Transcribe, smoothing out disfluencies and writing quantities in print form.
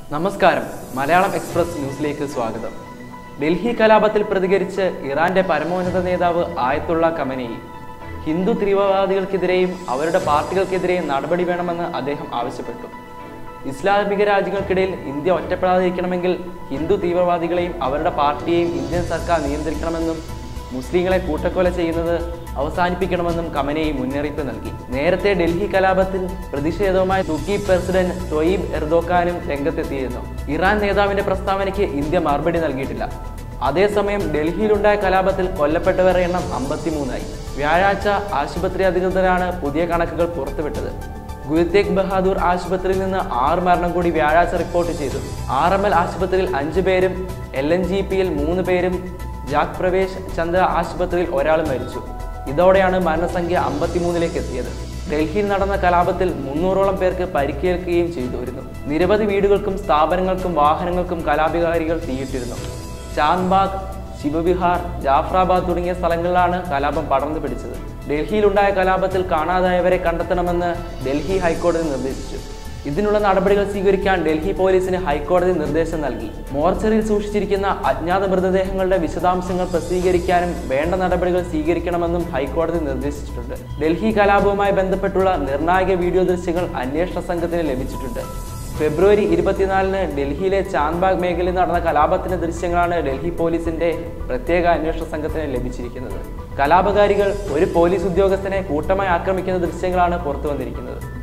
നമസ്കാരം, മലയാളം എക്സ്പ്രസ് ന്യൂസിലേക്ക് സ്വാഗതം. ഡൽഹി കലാപത്തിൽ പ്രതികരിച്ച് ഇറാന്റെ പരമോന്നത നേതാവ് ആയത്തുള്ള ഖമനേയി ഹിന്ദു തീവ്രവാദികൾക്കെതിരെയും അവരുടെ പാർട്ടികൾക്കെതിരെയും നടപടി വേണമെന്ന് അദ്ദേഹം ആവശ്യപ്പെട്ടു. ഇസ്ലാമിക രാജ്യങ്ങൾക്കിടയിൽ ഇന്ത്യ ഒറ്റപ്പെടാതിരിക്കണമെങ്കിൽ ഹിന്ദു തീവ്രവാദികളെയും അവരുടെ പാർട്ടിയെയും ഇന്ത്യൻ സർക്കാർ നിയന്ത്രിക്കണമെന്നും മുസ്ലിങ്ങളെ കൂട്ടക്കൊല ചെയ്യുന്നത് അവസാനിപ്പിക്കണമെന്നും ഖമനേയി മുന്നറിയിപ്പ് നൽകി. നേരത്തെ ഡൽഹി കലാപത്തിൽ പ്രതിഷേധവുമായി തുർക്കി പ്രസിഡന്റ് തൊയ്യിബ് എർദോഗാനും രംഗത്തെത്തിയിരുന്നു. ഇറാൻ നേതാവിന്റെ പ്രസ്താവനയ്ക്ക് ഇന്ത്യ മറുപടി നൽകിയിട്ടില്ല. അതേസമയം ഡൽഹിയിലുണ്ടായ കലാപത്തിൽ കൊല്ലപ്പെട്ടവരുടെ എണ്ണം 53 വ്യാഴാഴ്ച ആശുപത്രി അധികൃതരാണ് പുതിയ കണക്കുകൾ പുറത്തുവിട്ടത്. ഗുരു തേഗ് ബഹാദൂർ ആശുപത്രിയിൽ നിന്ന് 6 മരണം കൂടി വ്യാഴാഴ്ച റിപ്പോർട്ട് ചെയ്തു. RML ആശുപത്രിയിൽ 5 പേരും LNGPയിൽ 3 പേരും ജാഗ് പ്രവേശ് ചന്ദ്ര ആശുപത്രിയിൽ ഒരാളും മരിച്ചു. ഇതോടെയാണ് മരണസംഖ്യ 53ലേക്ക് എത്തിയത്. ഡൽഹിയിൽ നടന്ന കലാപത്തിൽ 300ഓളം പേർക്ക് പരിക്കേൽക്കുകയും ചെയ്തിരുന്നു. നിരവധി വീടുകൾക്കും സ്ഥാപനങ്ങൾക്കും വാഹനങ്ങൾക്കും കലാപകാരികൾ തീയിട്ടിരുന്നു. ചാന്ദ്ബാഗ്, ശിവവിഹാർ, ജാഫ്രാബാദ് തുടങ്ങിയ സ്ഥലങ്ങളിലാണ് കലാപം പടർന്നു പിടിച്ചത്. ഡൽഹിയിലുണ്ടായ കലാപത്തിൽ കാണാതായവരെ കണ്ടെത്തണമെന്ന് ഡൽഹി ഹൈക്കോടതി നിർദ്ദേശിച്ചു. ഇതിനുള്ള നടപടികൾ സ്വീകരിക്കാൻ ഡൽഹി പോലീസിന് ഹൈക്കോടതി നിർദ്ദേശം നൽകി. മോർച്ചറിയിൽ സൂക്ഷിച്ചിരിക്കുന്ന അജ്ഞാത മൃതദേഹങ്ങളുടെ വിശദാംശങ്ങൾ പ്രസിദ്ധീകരിക്കാനും വേണ്ട നടപടികൾ സ്വീകരിക്കണമെന്നും ഹൈക്കോടതി നിർദ്ദേശിച്ചിട്ടുണ്ട്. ഡൽഹി കലാപവുമായി ബന്ധപ്പെട്ടുള്ള നിർണായക വീഡിയോ ദൃശ്യങ്ങൾ അന്വേഷണ സംഘത്തിന് ലഭിച്ചിട്ടുണ്ട്. ഫെബ്രുവരി 24-ന് ഡൽഹിയിലെ ചാന്ദ്ബാഗ് മേഖലയിൽ നടന്ന കലാപത്തിന്റെ ദൃശ്യങ്ങളാണ് ഡൽഹി പോലീസിന്റെ പ്രത്യേക അന്വേഷണ സംഘത്തിന് ലഭിച്ചിരിക്കുന്നത്. കലാപകാരികൾ ഒരു പോലീസ് ഉദ്യോഗസ്ഥനെ കൂട്ടമായി ആക്രമിക്കുന്ന ദൃശ്യങ്ങളാണ് പുറത്തു വന്നിരിക്കുന്നത്.